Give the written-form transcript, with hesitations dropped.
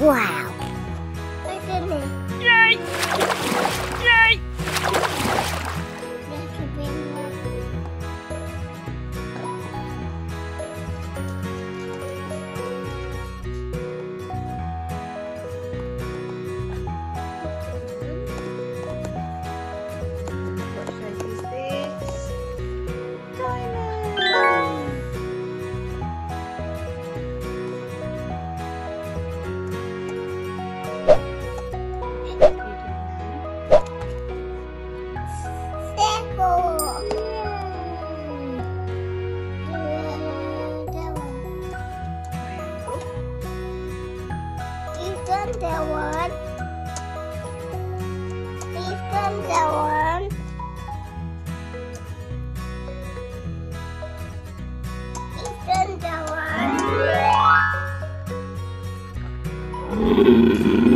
Wow. Look at me. Yay! Yay! That's a big one. What shape is this? Diamond! That one. He's done that one. He's done that one.